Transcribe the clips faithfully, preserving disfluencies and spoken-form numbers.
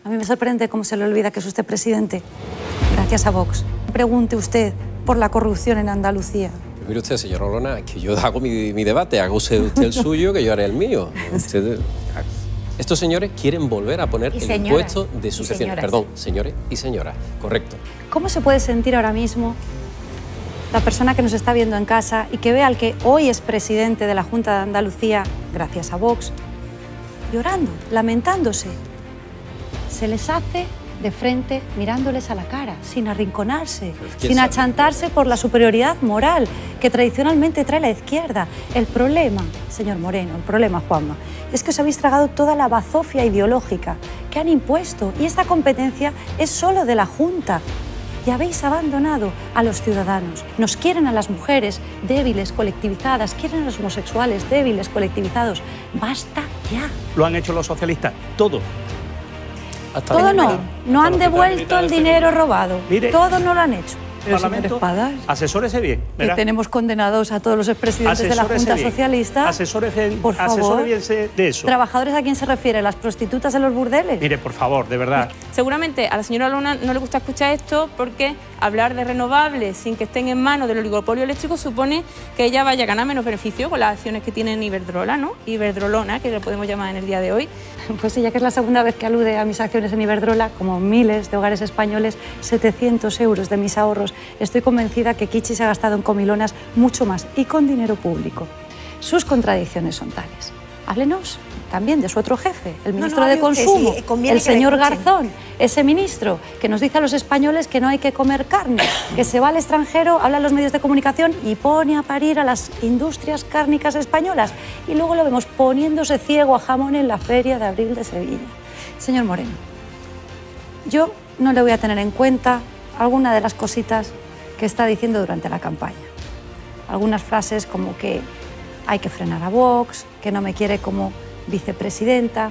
A mí me sorprende cómo se le olvida que es usted presidente gracias a Vox. Pregunte usted por la corrupción en Andalucía. Mire usted, señor Olona, que yo hago mi, mi debate, haga usted el suyo, que yo haré el mío. Usted, estos señores quieren volver a poner el impuesto de sucesiones. Perdón, señores y señoras, correcto. ¿Cómo se puede sentir ahora mismo la persona que nos está viendo en casa y que ve al que hoy es presidente de la Junta de Andalucía, gracias a Vox, llorando, lamentándose? Se les hace de frente mirándoles a la cara, sin arrinconarse, sin sabe? achantarse por la superioridad moral que tradicionalmente trae la izquierda. El problema, señor Moreno, el problema, Juanma, es que os habéis tragado toda la bazofia ideológica que han impuesto y esta competencia es solo de la Junta. Y habéis abandonado a los ciudadanos. Nos quieren a las mujeres débiles, colectivizadas, quieren a los homosexuales débiles, colectivizados. ¡Basta ya! Lo han hecho los socialistas, todo. Hasta Todo no, no han devuelto el dinero robado. Mire, todo no lo han hecho. Pero Parlamento, Espadas, asesórese bien. ¿verdad? Que tenemos condenados a todos los expresidentes de la Junta bien. Socialista. Asesórese, por favor. asesore bien de eso. ¿Trabajadores a quién se refiere? ¿Las prostitutas en los burdeles? Mire, por favor, de verdad. Seguramente a la señora Olona no le gusta escuchar esto porque hablar de renovables sin que estén en manos del oligopolio eléctrico supone que ella vaya a ganar menos beneficio con las acciones que tiene en Iberdrola, ¿no? Iberdrolona, que lo podemos llamar en el día de hoy. Pues sí, ya que es la segunda vez que alude a mis acciones en Iberdrola, como miles de hogares españoles, setecientos euros de mis ahorros, estoy convencida que Kichi se ha gastado en comilonas mucho más y con dinero público. Sus contradicciones son tales. Háblenos también de su otro jefe, el ministro no, no, de Consumo, sí, el señor Garzón, ese ministro que nos dice a los españoles que no hay que comer carne, que se va al extranjero, habla a los medios de comunicación y pone a parir a las industrias cárnicas españolas. Y luego lo vemos poniéndose ciego a jamón en la Feria de Abril de Sevilla. Señor Moreno, yo no le voy a tener en cuenta alguna de las cositas que está diciendo durante la campaña. Algunas frases como que hay que frenar a Vox, que no me quiere como vicepresidenta.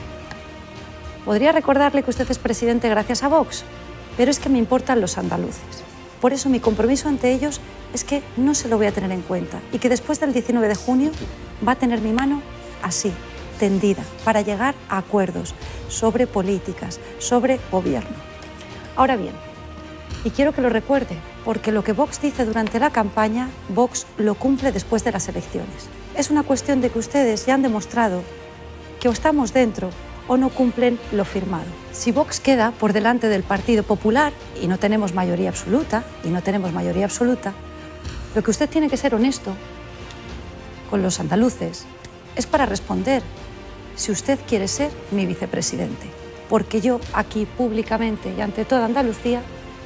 Podría recordarle que usted es presidente gracias a Vox, pero es que me importan los andaluces. Por eso mi compromiso ante ellos es que no se lo voy a tener en cuenta y que después del diecinueve de junio va a tener mi mano así, tendida, para llegar a acuerdos sobre políticas, sobre gobierno. Ahora bien, y quiero que lo recuerde, porque lo que Vox dice durante la campaña, Vox lo cumple después de las elecciones. Es una cuestión de que ustedes ya han demostrado que o estamos dentro o no cumplen lo firmado. Si Vox queda por delante del Partido Popular y no tenemos mayoría absoluta, y no tenemos mayoría absoluta, lo que usted tiene que ser honesto con los andaluces es para responder si usted quiere ser mi vicepresidente. Porque yo aquí públicamente y ante toda Andalucía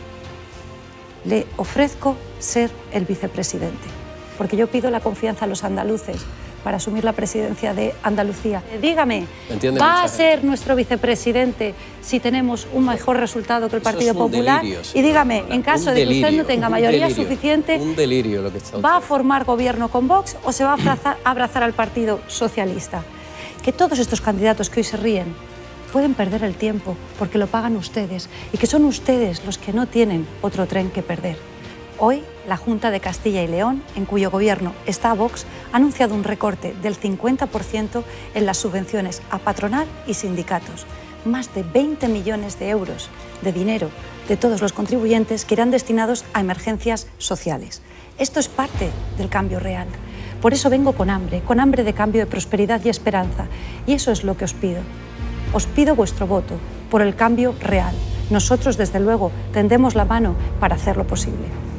le ofrezco ser el vicepresidente, porque yo pido la confianza a los andaluces para asumir la presidencia de Andalucía. Dígame, ¿va a ser nuestro vicepresidente si tenemos un mejor resultado que el Partido Popular? Y dígame, en caso de que usted no tenga mayoría suficiente, un delirio lo que está ¿va a formar gobierno con Vox o se va a abrazar, a abrazar al Partido Socialista? Que todos estos candidatos que hoy se ríen pueden perder el tiempo porque lo pagan ustedes y que son ustedes los que no tienen otro tren que perder. Hoy, la Junta de Castilla y León, en cuyo gobierno está Vox, ha anunciado un recorte del cincuenta por ciento en las subvenciones a patronal y sindicatos. Más de veinte millones de euros de dinero de todos los contribuyentes que irán destinados a emergencias sociales. Esto es parte del cambio real. Por eso vengo con hambre, con hambre de cambio, de prosperidad y esperanza. Y eso es lo que os pido. Os pido vuestro voto por el cambio real. Nosotros, desde luego, tendemos la mano para hacerlo posible.